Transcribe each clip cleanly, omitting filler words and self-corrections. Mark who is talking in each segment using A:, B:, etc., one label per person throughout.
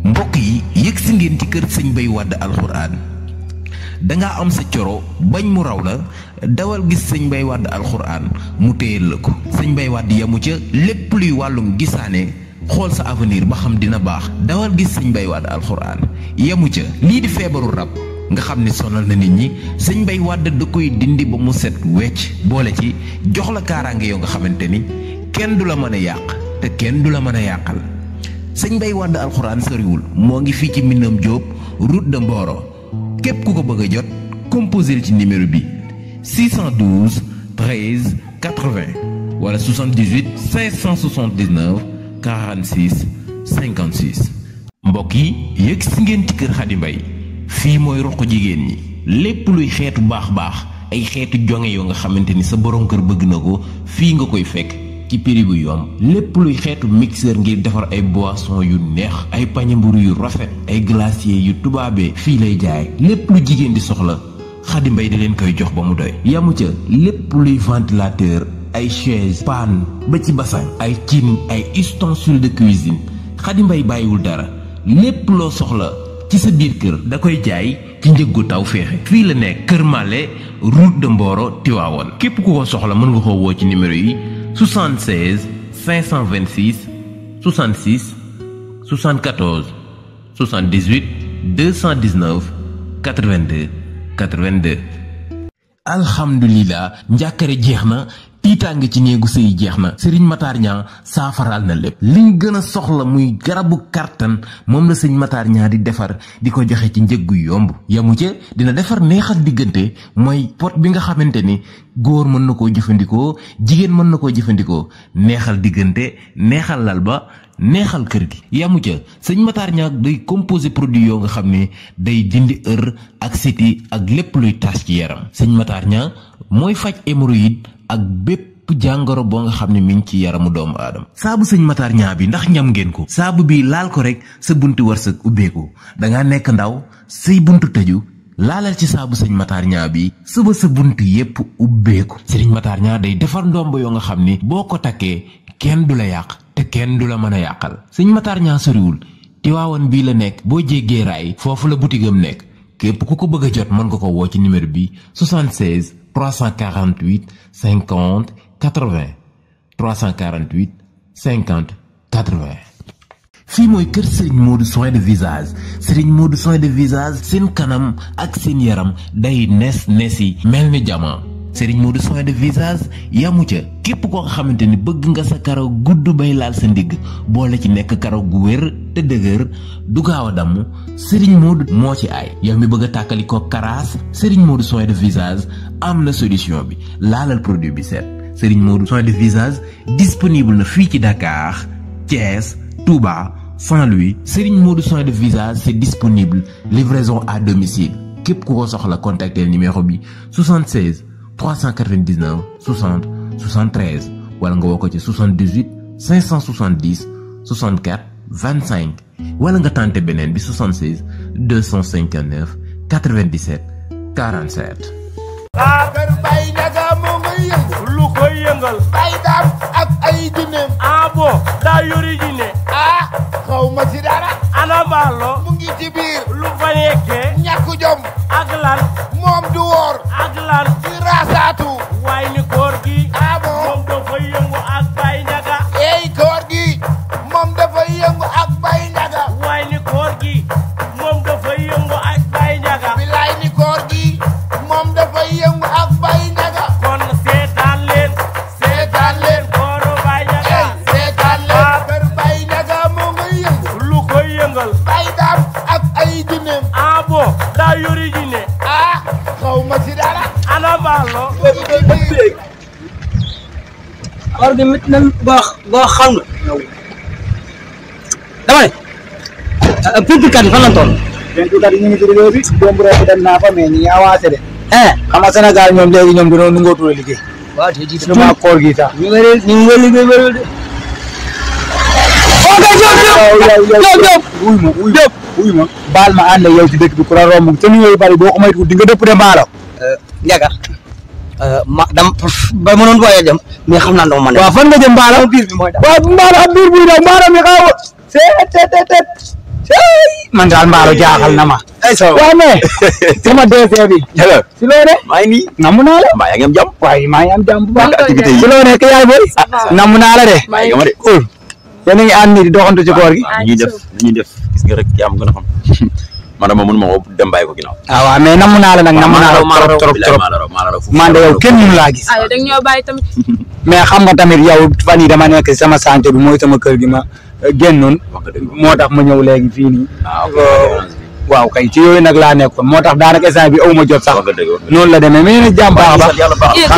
A: mbokk yi yëg si ngeen ci kër sëñ Bay Wàdd alxuraan danga am sa coro bañ mu raw la dawal gis sëñ Bay Wàdd alxuraan mu téyel la ko sëñ Bay Wàdd yamu ca lépp luy wàllum gisaane xool sa avenir ba xam dina baax dawal gis sëñ Bay Wàdd alxuraan yamu ca lii di feebaru rab nga xam ni sonal na nit ñi sëñ Bay Wàdd da koy dindi ba mu set wecc boole ci jox la kaaraange yoo nga xamante ni kenn du la mën a yàq te kenn du la mën a yàqal sëñ Bay Wàdd alxuraan soriwul moo ngi fii ci Minam Diop route de Mboro képp ku ko bëgg a jot composé ci numéro bi 612 13 80 wala 78 579 46 56. mbokk yi yëg si ngeen ci kër Xadi Mbay fii mooy ruq jigéen ñi lépp luy xeetu baax ay xeetu jonge yoo nga xamante ni sa borom kër bëgg na ko fii nga koy fekk ci prix bu yomb lépp luy xeetu mixeur ngir defar ay boisson yu neex ay pañe mburu yu rafet ay glacier yu tubaabee fii lay jaay lépp lu jigéen di soxla Xadi Mbay da leen koy jox ba mu doy yamu ca lépp luy ventilateur ay chaise paan ba ci bassin ay cin ay ustensiles de cuisine Xadi Mbay bàyyiwul dara lépp loo soxla ci sa biir kër da koy jaay ci njëggu taw féexe fii la nekk Kër Male route de Mboro Tivaouane képp ku ko soxla mën nga ko woo ci numéro yi 76 526 66 74 78 219 82 82. alhamdulilah njàkkare jeex na tiitaange ci néegu sëy jeex na sëriñ Matar Ñaa saafaraal na lépp liñ gën a soxla muy garabu kartan moom la sëñ Matar Ñaa di defar di ko joxe ci njëg gu yomb yamu ca dina defar neexal diggante mooy pot bi nga xamante ni góor mën na koo jëfandikoo jigéen mën na koo jëfandikoo neexal diggante neexal lal ba neexal kër gi yamu ca sëñ Matar Ñaa day composé produit yoo nga xam ne day dindi ak siti ak lépp luy taas ci yaram sëñ Matar Ñaa mooy faj hémorroïde ak bépp jàngoro boo nga xam ne mi ngi ci yaramu doomu aadama saabu sëñ Matar Ñaa bi ndax ñam ngeen ko saabu bi laal ko rek sa buntu wërsëg ubbeeku dangaa nekk ndaw say buntu tëju laalal ci saabu sëñ Matar Ñaa bi suba sa buntu yépp ubbeeku sëriñ Matar Ñaa day defar ndomb yoo nga xam ni boo ko takkee kenn du la yàq te kenn du la mën a yàqal sëñ Matar Ñaa soriwul Tiwaawan bii la nekk boo jéggee raay foofu la butigam nekk képp ku ko bëgg a jot mën nga ko woo ci numéro bi 76 348 50 80 348 50 80. fii mooy kër Serigne Modou soin de visage Serigne Modou soin de visage seen kanam ak seen yaram day nes yi mel ni jama Serigne Modou soin de visage yamu ca képp koo xamante ni bëgg nga sa karaw gudd bay laal sa ndigg boole ci nekk karaw gu wér te dëgër du gaaw a damm Serigne Modou moo ci aay yow mi bëgg a tàkkali ko karaas Serigne Modou soin de visage am na solution bi laalal produit bi seet Serigne Modou soin de visage disponible na fii ci Dakar Thiès Touba Saint-Louis Serigne Modou soin de visage c'est disponible livraison à domicile képp ku ko soxla contacter numéro bi 76 399 60 73 wala nga woo ko ci 78 570 64 25 wala nga tànte beneen bi 76 259 97 47.
B: kër Baye Ndiaga moo ngay yëngu
C: lu koy yëngal
B: Baye Daam ak ay jinneem
C: bo daa yori jinne
B: xaw ma ci dara
C: ana mbaalo
B: mu ngi ci biir
C: lu fa nekkee
B: ñàkk jom
C: ak lan
B: moom du woor
C: ak lan
B: di raasaatu
C: waaye ni koor gi
B: moom
C: moom dafa yëngu ak Baye Ndiaga
B: koor gi moom dafay yëngu ak Baye Ndiaga
C: waaye ni koor gi moom dafa yëngu ak Baye Ndiaga
B: bilaay ni koor gi moom dafay yëngu ak Baye Ndiaga
C: kon seetaan leen kooru Baye Ndiaga
B: seetaan leen kër Baye Ndiaga moo ngay yëngu
C: lu koy yëngal
B: Baye Daam ak ay jinneem
C: bo daa yori jinne
B: xaw ma ci dara
C: ana mbaalo
D: koor gi mit na boo xam nga dama ne peinturekat yi fan la toll.
E: peinturekat yi ñu ngi ci liggéey bi démb rek dem naa fa mais ñi ngi avancé de. xam nga Sénégal ñoom léegi ñoom dañoo nangootu liggéey.
D: waaw te ji
E: surtout koor gi sax.
D: ñu ngi liggéey bëriwul de.
E: wuy ma baal ma ànd ak yow ci dëkk bi ku la romb te nuyoo yu bari boo ko moytuwul di nga dëpp de mbaalo.
D: Ndiaga ba mënoon booyee dem mais xam naa dama mën a.
E: waaw fan nga jëm mbaalo.
D: biir bi mooy daal
E: waaw mbaalo am biir buy daw mbaalo mi xaw a. man daal mbaalo jaaxal na ma. waaw mais sama DG bi. si loo ne.
F: maa ngi nii.
E: namu naa la.
F: mbaa yaa ngi am jàmm.
E: waaye maa ngi am jàmm bu baax.
F: activité yi
E: si loo nekk yaay boy. namu naa la de.
F: maa ngi ma de.
E: yéen a ngi ànd nii di doxantu ci koor gi.
F: ñuy def gis nga rek yaa ma gën a xam. man dama mënuma ko dem bàyyi ko ginnaaw.
E: waaw mais namu naa la nag namu naa la trop man de yow kenn mënu laa gis.
G: aywa da nga ñoo bàyyi tamit.
E: mais xam nga tamit yow fan yi dama nekk sama santé bi mooy sama kër gi ma génnoon moo tax ma ñëw léegi fii nii. waaw kay ci yooyu nag laa nekkoon moo tax daanaka instant bi aw ma jot sax noonu la demee mais yéen a jàmm baax a baax.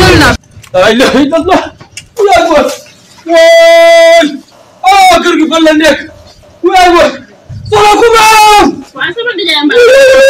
D: kër gi fan la nekk waay waay solo ku maam
G: waaw sama dijee mbaa.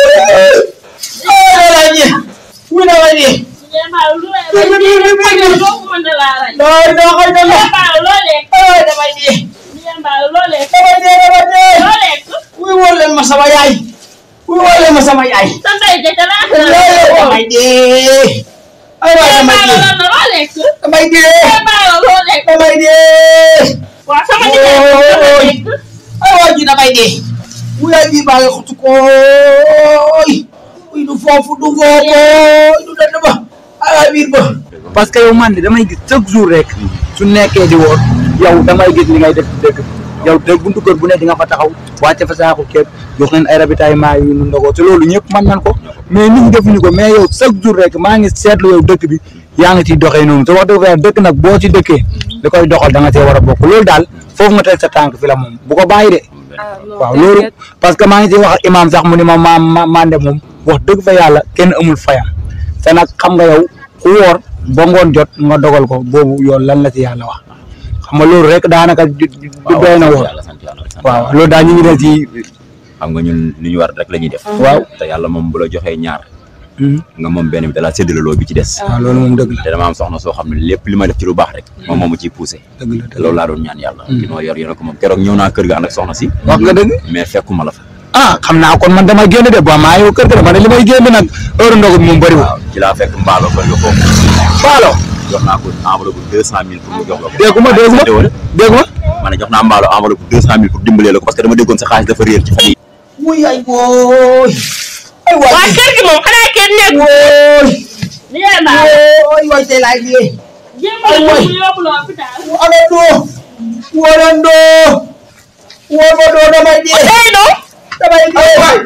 D: wu na wa ni
G: dijee mbaa lu lay rey. loo ko mën a laa rey.
D: doo xay na la
G: dijee mbaa loo lekk.
D: damay di
G: dijee mbaa loo lekk.
D: damay di
G: loo lekk.
D: wuy woo leen ma sama yaay wuy woo leen ma sama yaay
G: sa ndey jëkk laa ko
D: damay di ay waay damay di
G: loo lekk.
D: damay di
G: dijee mbaa loo lekk.
D: damay di
G: waaw sama dijee mbaa loo lekk.
D: ay waay ji damay di wuyaay bi baa ngi xutu kooy wuy du foofu du foofu du dënd ba ay waay biir ba
E: parce que yow man de damay gis chaque jour rek su nekkee di woor yow damay gis li ngay def ci dëkk yow te buntu kër bu ne di nga fa taxaw wàcce fa saako képp jox leen ay ravitaillement yu ñu ndogoo te loolu ñëpp mën nañ ko mais nit ñi defuñu ko mais yow chaque jour rek maa ngi seetlu yow dëkk bi yaa ngi ciy doxee noonu te wax dëgg fa dëkk nag boo ci dëkkee li koy doxal da nga see war a bokk loolu daal foofu nga teg sa tànk fi la moom bu ko bàyyi de. waaw loolu parce que maa ngi ci wax ak imaam sax mu ni ma mande moom wax dëgg fa yàlla kenn amul fayam te nag xam nga yow ku woor ba ngoon jot nga dogal ko boobu yoon lan la ci yàlla wax xam nga loolu rek daanaka du doy na woor waaw loolu daal ñu ngi leen ci
F: xam nga ñun li ñu war rek la ñuy def.
E: waaw
F: te yàlla moom bu la joxee ñaar. nga moom benn bi da laa séddaloo bi ci des.
E: waaw loolu moom dëgg la
F: te dama am soxna soo xam ne lépp li ma def ci lu baax rek. moom moo ma ciy poussé.
E: dëgg la
F: te loolu laa doon ñaan yàlla. li ma yor ko moom keroog ñëw naa kër ga ànd ak soxna si.
E: wax nga dëgg.
F: mais fekkuma la fa.
E: xam naa kon man damay génn de ba maa yow kër ga ma ne li may génn nag heure ndogu moom bëriwul.
F: waaw ci laa fekk mbaalo ba nga foofu.
E: mbaalo.
F: jox naa ko enveloppe 200 000 pour mu jox la ko.
E: dégguma.
F: ma ne jox naa mbaalo enveloppe 200 000 pour dimbalee la ko parce que dama déggoon sa xaalis dafa réer ci fan yi.
D: wuy ay booy ay waay
G: waa kër gi moom xanaa kenn nekk.
D: wooy
G: dijee mbaa.
D: wooy waay tey laay dee
G: jéem a yóbbu la hôpital.
D: ana doo wonan doo woo ma doo damay dee
G: tey no.
D: damay dee ay waay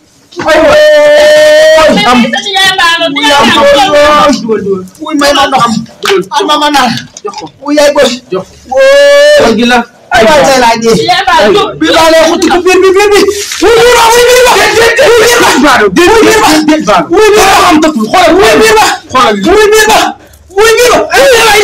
D: am
G: sa dijee mbaa la
D: wuy am wuy may ma ndox am ma ma naan wuy ay bës wooy gi la ay waay tey laay dee
G: dijee mbaa jóg.
D: bi laa lay xuti ko biir bi wuy biir ba wuy biir ba wuy biir ba am tëkkul xoolal wuy biir ba xoolal wuy biir ba wuy biir ba ay waay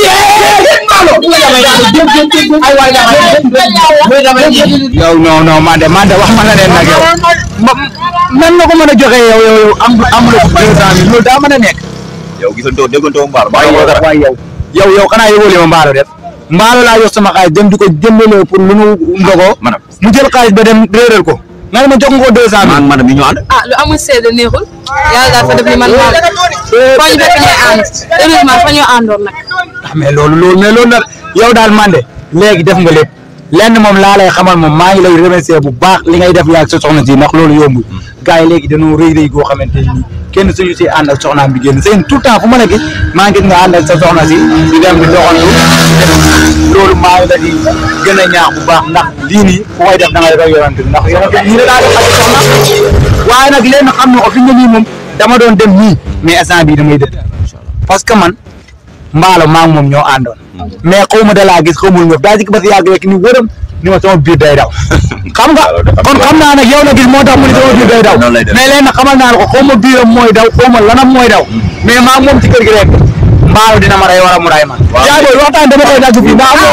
D: ay waay yow non man de wax ma la leen nag yow nan nga ko mën a joxe yow am la 200 000 loolu daa mën a nekk
F: yow gisantoo déggantoo mbaalo.
E: waaye yow xanaa yëgoo li ma mbaalo def mbaalo laa jox sama xaalis dem di ko jëndaloo pour lu nu ndogoo mu jël xaalis ba dem réeral ko nga ne ma jox nga ko 200 000
F: maanaam ñu ànd.
G: lu amul seede neexul yàlla daal fa def ni man maa foo ñu fekk ñooy ànd heureusement fa ñoo àndoon nag.
E: mais loolu nag yow daal man de léegi def nga lépp lenn moom laa lay xamal moom maa ngi lay remercier bu baax li ngay def yaa sa soxna si ndax loolu yombul gars yi léegi dañoo rëy goo xamante ni kenn suñu si ànd ak soxnaam bi génn seen tout le temps fu ma la gis maa ngi gis nga ànd ak sa soxna si di dem di doxantu loolu maa ngi la di gën a ñaax bu baax ndax lii nii ku koy def da ngay roy yonent bi ndax yonent bi nii la daa def ak soxna waaye nag lenn xam na ko fi nga nii moom dama doon dem nii mais instant bii damay dëdd parce que man mbaalo maa ngi moom ñoo àndoon mais xaw ma da laa gis xamul nga daa si ba si yàgg rek ni wërëm ni ma sama biir day daw xam nga kon xam naa nag yow la gis moo tax mu ni sama biir day daw mais léegi nag xamal naa ne ko xaw ma biiram mooy daw xaw ma lanam mooy daw mais maa ngi moom ci kër gi rek mbaalo dina ma rey wala mu ray ma yaa booy waxtaan dama koy dagg fii ndax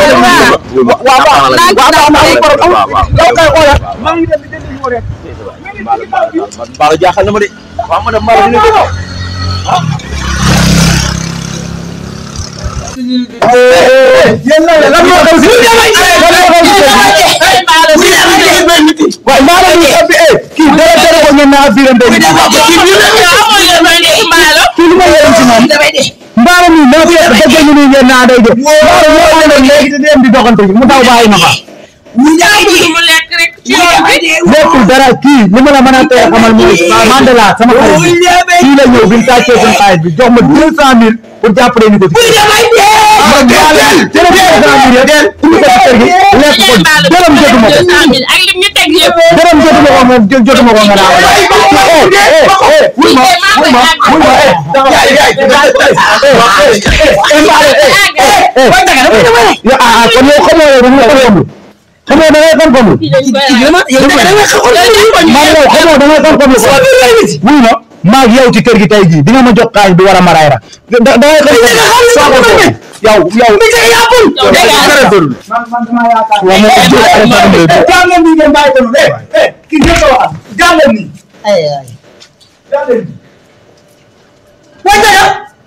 F: mbaalo jaaxal na ma de waaw ma ne mbaalo dina ko
E: yéen lan moo xew si waaye mbaalo bi kii dara tere ko ngeen naa firante kii lu ma yéen si moom mbaalo mi naa fi dëgg ñu ni ngeen naa day de mbaalo ñoo leen léegi di dem di doxante mu daw bàyyi ma fa nekkul dara kii li ma la mën a tey xamal mooy Mandela sama xarit bi kii la ñëw bi mu tàccee seen xaalis bi jox ma 200 000 pour jàppale ñu ko ci kër gi lekk ko dërëm jotuma ko
G: ak lim ñu teg yëpp
E: dërëm jotuma ko moom jotuma ko nga naa kon yow xamoo yow dañu ko yomb xamoo da ngay xam ko mu wuy ma maag yow ci kër gi tey jii di nga ma jox xaalis bi war a maraay ra da ngay xam ko yow man dama yaakaar wa mo jàngam ni ngeen bàyyi ko ki ngeen ko wax jàngam ni ay jàngam ni way dara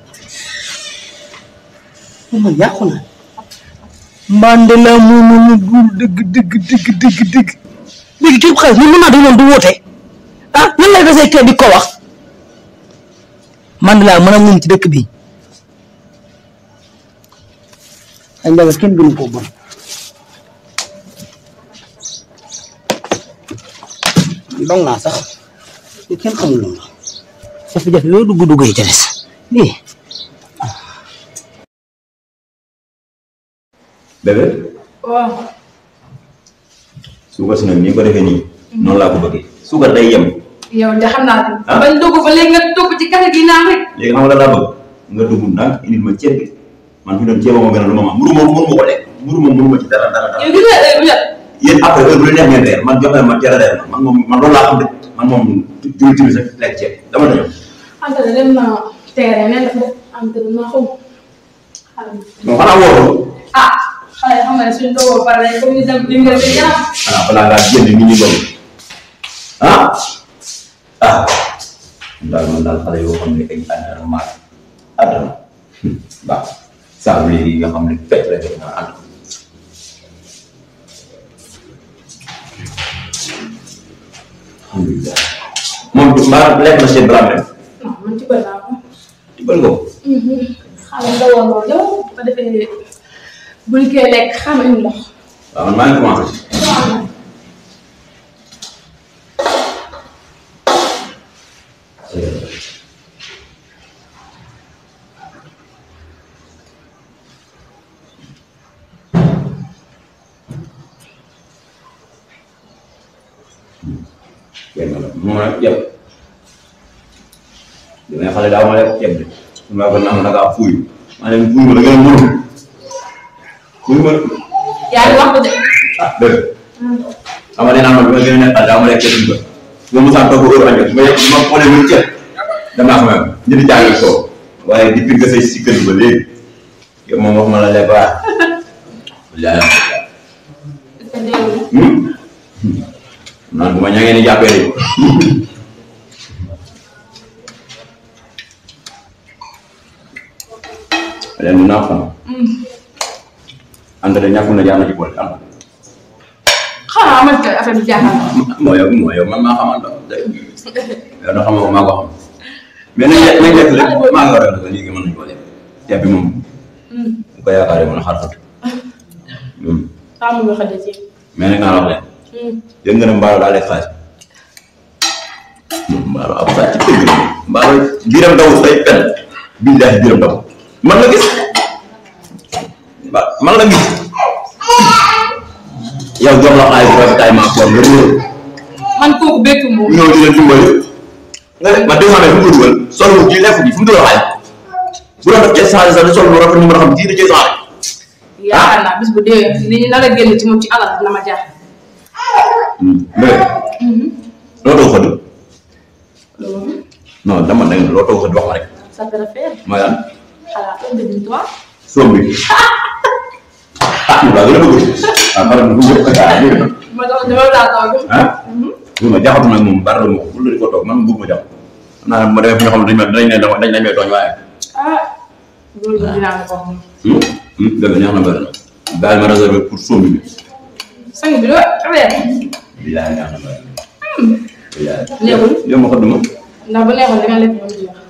E: mo yàqu na Mandela mu dëgg léegi képp xaalis ni mën naa doon du woote ah lan lay desee kër di ko wax Mandela mën a moom ci dëkk bi ay ndaga kenn gënu ko bon dong naa sax kenn xamul lu ma jafe-jafe yooyu dugg yi ca des lii
F: bébé
G: waaw
F: suukar si nag ni ko defee nii noonu laa ko bëggee suukar day yem
G: yow de xam naa bañ dugg fa léegi nga dugg ci kase gi naan rek
F: léegi xam nga laa bëgg nga dugg ndànk indil ma ceeb bi man fi doon ceeb ma gën a lu ma mburu moom mënu ma ko lekk mburu moom mënu ma ci dara
G: yow gis nga heure bu jot
F: yéen après heure bu la neex ngeen reer man jox leen ma teel a reer man loolu laa xam de man moom juri timis rek lekk ceeb dama la ñëw
G: ante ne dem na terrain ne def ante na xaw
F: non xanaa wóorul
G: ah xale xam nga ne suñu doogoo pare rek comme ñu dem di nga def yaram
F: xanaa balaa ngaa génn nit ñi doon man daal xale yoo xam ne ay àndana maat àddana baax saa léegi nga xam ne fekk la def naa ànd alhamdulilah moom mbaa lekk na seen balaa dem
G: non man ci bëri naa ko
F: tibal nga ko
G: xale nga woon loolu yow ba defee buñ koy lekk xam indi ndox
F: waaw man maa ngi commencé moom nag ceeb damay xale daaw ma lekk ceeb de su ma ko naan da ngaa fuuy maa leen fuuy ma da ngeen mënul fuuy ma
G: yaa ngi wax ko de
F: dëgg xam nga nee naa ma bi ma gën a nekk daaw ma lekk ceeb ba su ma mosaan toog heure añ ma ma xoolee muy ceeb damaa xam ne njëriñ jàng soo waaye depuis nga say si kër ba léegi yow moom wax ma la lekk waa naan bu ma ñangee ni jàppee rek leen du naa xam ànd de ñàkkul na jaar na ci boole am
G: xanaa man kay affaire bi jaaxal
F: moo yow man maa xamal yow na xamoo maa ko xam mais nañ lekk lépp maa ngi war a def léegi mën nañu ko lekk ceeb bi moom bu ko yaakaaree mën a xarxat
G: xamu nga xëy ci
F: mais nag naa wax leen yëg nga ne mbaalo daa lekk xaalis mbaalo ab sàcc dëgg la mbaalo biiram daw say pen billahi biiram daw man la gis man la gis yow jox la xaalis rafetaay maa koor nga réer
G: man kooku békk moom
F: ñëw di leen dimbali nga ne ma 200 fu mu ko dugal sol ji lekk bi fu mu dugal xaalis bu doon def ci changé sax di sol lu rafet ñu mën a xam ji da ci changé
G: yaakaar naa bis bu dee li ñu nar a génn ci moom ci alal dina ma jaaxal
F: mais loo toog xëdd non dama ne loo toog xëdd wax ma rek
G: ça préfère
F: mooy lan
G: xalaat un demi toi
F: soom bi ñu laa gën a bëgg maanaam bu ñu
G: ma doon dama laa toog
F: ma jaxatu nag moom bari la bu la ko toog man bëgg ma jax xam naa ma demee fi nga xam ne dañ may tooñ waaye
G: loolu dinaa la ko wax
F: dëgg neex na bëri na daal ma réservé pour soom bi
G: sang bi doo affaire
F: bilaay neex na bëri bilaay
G: neexul
F: yow ma xëdd ma
G: ndax bu neexul da nga lekk ba mu jeex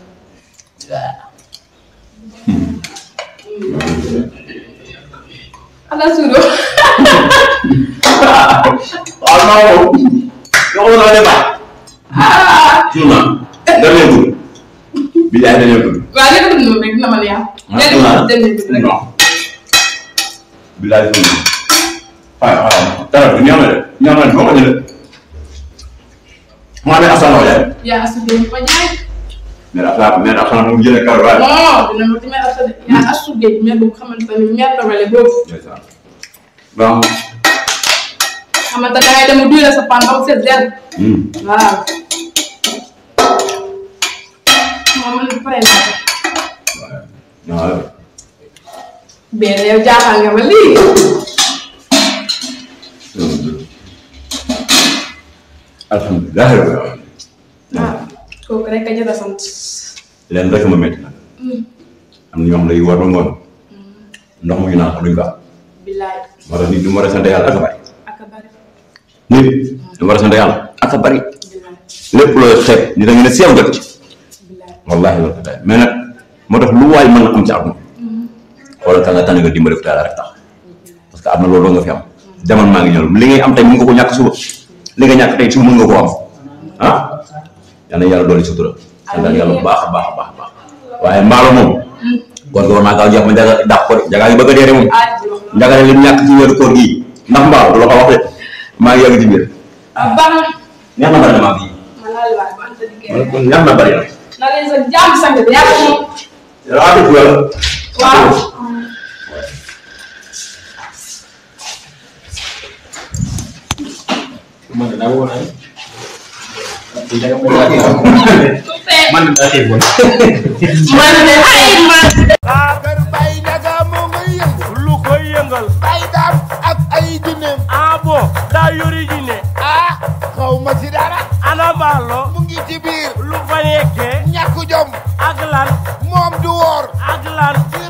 G: ala suudo
F: waaw maa moom yoo xam ne baax suur naa dañoo dugg bilaay dañoo dugg
G: waaw lépp lu mu rek dina ma neex.
F: non bilaay suur naa waaw dara du ñaame de ñaame de boo ko jëlee maa ne asana wa jaay
G: yaa asu de ko jaay.
F: mais asana mu jëlee kàr waaye
G: non dina ma ci mel asu de yaa asu de mais bu xamante ni ñaar tawale boobu.
F: bon
G: xamante da ngay dem duy la sa pan ba mu set del. waaw. moom man pare naa ko.
F: waaw
G: benn yow jaaxal nga ma lii.
F: alhamdulilah rabbil alamin
G: waaw kooku rek a jot a sant.
F: leen rek ma métti nag am na ñoo xam ne yu war ba ngoon ndox mu ñu naan duñ ko am
G: billaay
F: moo tax nit du war a sant yàlla ak a bari
G: ak a bari.
F: nit du war a sant yàlla ak a bari
G: billaay
F: lépp looy xeeb ni da nga ne seew jot ci
G: billaay.
F: wallaahi loolu day mais nag moo tax lu waay mën na am ci àdduna xoolal ka nga tànn nga dimbali ko yàlla rek tax parce que am na loolu nga fi am jamono maa ngi ñëw li ngay am tey mën nga ko ñàkk suba li nga ñàkk tey suba mën nga ko am ah yal na yàlla dooli sutura sant yàlla bu baax a baax a baax a baax waaye mbaalo moom kon war naa gaaw jàpp ma njaga dàq ko de njagaa ngi bëgg a dee de moom njaga ne li mu ñàkk ci weeru koor gii ndax mbaalo du la ko wax de maa ngi yàgg ci biir
G: baax na.
F: neex na bari na maa bii
G: ma laal waay ba anta diggee.
F: kon neex na bari na
G: na leen sa jàmm sang bi yaa ko moom.
F: yaa def yàlla
G: waaw.
E: man daa tey bon
G: man de ay man.
B: kër Baye Ndiaga moo ngay yëngu
C: lu koy yëngal
B: Baye Dame ak ay jinneem
C: ah bon daa yori jinne
B: ah xaw ma si dara
C: ana mbaalo
B: mu ngi ci biir
C: lu fa nekkee
B: ñàkk jom
C: ak lan
B: moom du woor
C: ak lan
B: di